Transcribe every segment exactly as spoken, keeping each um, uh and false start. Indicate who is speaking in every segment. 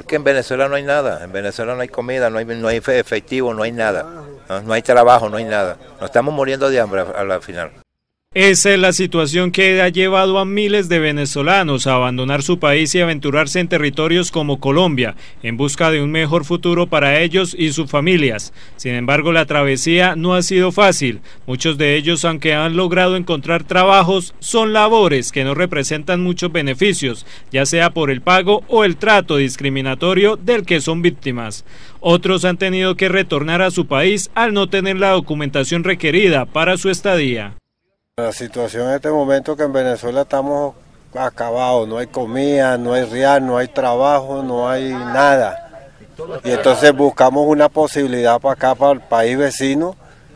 Speaker 1: que en Venezuela no hay nada, en Venezuela no hay comida, no hay, no hay efectivo, no hay nada, no, no hay trabajo, no hay nada. Nos estamos muriendo de hambre a la final.
Speaker 2: Esa es la situación que ha llevado a miles de venezolanos a abandonar su país y aventurarse en territorios como Colombia, en busca de un mejor futuro para ellos y sus familias. Sin embargo, la travesía no ha sido fácil. Muchos de ellos, aunque han logrado encontrar trabajos, son labores que no representan muchos beneficios, ya sea por el pago o el trato discriminatorio del que son víctimas. Otros han tenido que retornar a su país al no tener la documentación requerida para su estadía.
Speaker 3: La situación en este momento que en Venezuela estamos acabados, no hay comida, no hay real, no hay trabajo, no hay nada. Y entonces buscamos una posibilidad para acá, para el país vecino,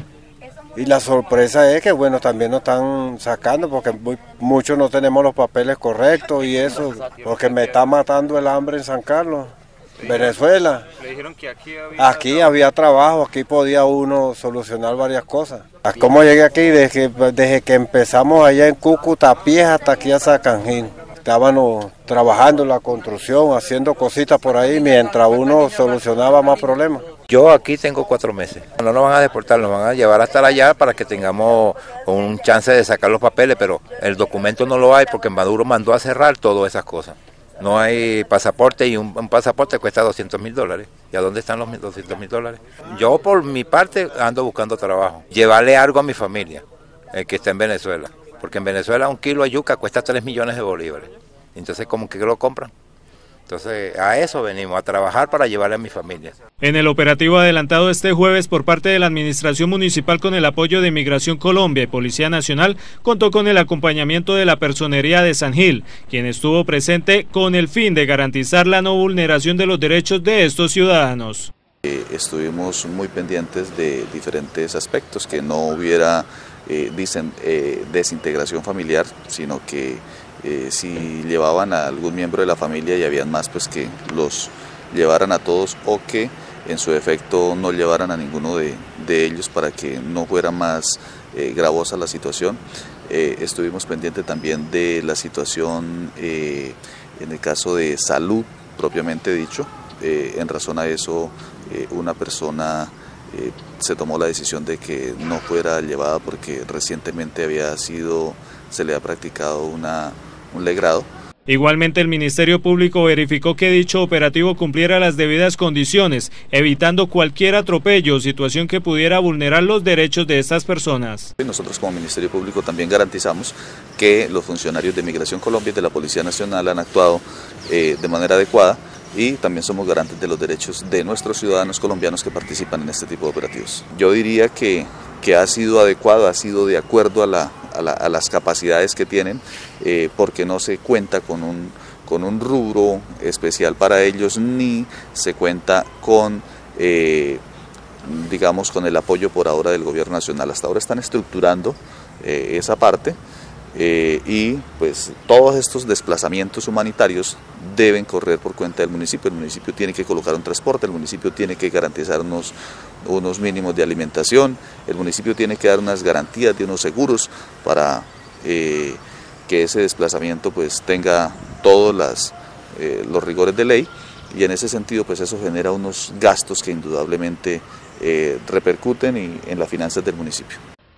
Speaker 3: y la sorpresa es que bueno, también nos están sacando porque muy, muchos no tenemos los papeles correctos y eso, porque me está matando el hambre en San Carlos. Venezuela.
Speaker 4: Le dijeron que aquí había
Speaker 3: Aquí trabajo. había trabajo, aquí podía uno solucionar varias cosas. ¿Cómo llegué aquí? Desde que, desde que empezamos allá en Cúcuta, pies hasta aquí a Sacanjín. Estábamos trabajando en la construcción, haciendo cositas por ahí, mientras uno solucionaba más problemas.
Speaker 1: Yo aquí tengo cuatro meses. No nos van a deportar, nos van a llevar hasta allá para que tengamos un chance de sacar los papeles, pero el documento no lo hay porque Maduro mandó a cerrar todas esas cosas. No hay pasaporte y un, un pasaporte cuesta doscientos mil dólares. ¿Y a dónde están los doscientos mil dólares? Yo por mi parte ando buscando trabajo. Llevarle algo a mi familia, el que está en Venezuela. Porque en Venezuela un kilo de yuca cuesta tres millones de bolívares. Entonces, ¿cómo que lo compran? Entonces, a eso venimos, a trabajar para llevarle a mi familia.
Speaker 2: En el operativo adelantado este jueves por parte de la Administración Municipal con el apoyo de Migración Colombia y Policía Nacional, contó con el acompañamiento de la Personería de San Gil, quien estuvo presente con el fin de garantizar la no vulneración de los derechos de estos ciudadanos.
Speaker 5: Eh, estuvimos muy pendientes de diferentes aspectos, que no hubiera eh, dicen, eh, desintegración familiar, sino que Eh, si llevaban a algún miembro de la familia y habían más, pues que los llevaran a todos o que en su defecto no llevaran a ninguno de, de ellos para que no fuera más eh, gravosa la situación. Eh, estuvimos pendientes también de la situación eh, en el caso de salud propiamente dicho. Eh, en razón a eso eh, una persona eh, se tomó la decisión de que no fuera llevada porque recientemente había sido, se le ha practicado una un legrado.
Speaker 2: Igualmente el Ministerio Público verificó que dicho operativo cumpliera las debidas condiciones, evitando cualquier atropello o situación que pudiera vulnerar los derechos de estas personas.
Speaker 5: Nosotros como Ministerio Público también garantizamos que los funcionarios de Migración Colombia y de la Policía Nacional han actuado eh, de manera adecuada y también somos garantes de los derechos de nuestros ciudadanos colombianos que participan en este tipo de operativos. Yo diría que, que ha sido adecuado, ha sido de acuerdo a la A, la, a las capacidades que tienen, eh, porque no se cuenta con un, con un rubro especial para ellos, ni se cuenta con, eh, digamos, con el apoyo por ahora del gobierno nacional. Hasta ahora están estructurando eh, esa parte eh, y pues todos estos desplazamientos humanitarios deben correr por cuenta del municipio. El municipio tiene que colocar un transporte, el municipio tiene que garantizar unos, unos mínimos de alimentación, el municipio tiene que dar unas garantías de unos seguros para eh, que ese desplazamiento pues tenga todos las, eh, los rigores de ley, y en ese sentido pues eso genera unos gastos que indudablemente eh, repercuten y, en las finanzas del municipio.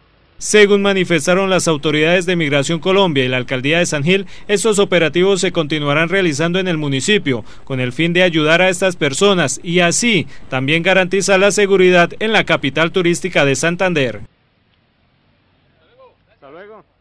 Speaker 2: Según manifestaron las autoridades de Migración Colombia y la Alcaldía de San Gil, estos operativos se continuarán realizando en el municipio con el fin de ayudar a estas personas y así también garantizar la seguridad en la capital turística de Santander.
Speaker 4: Hasta luego.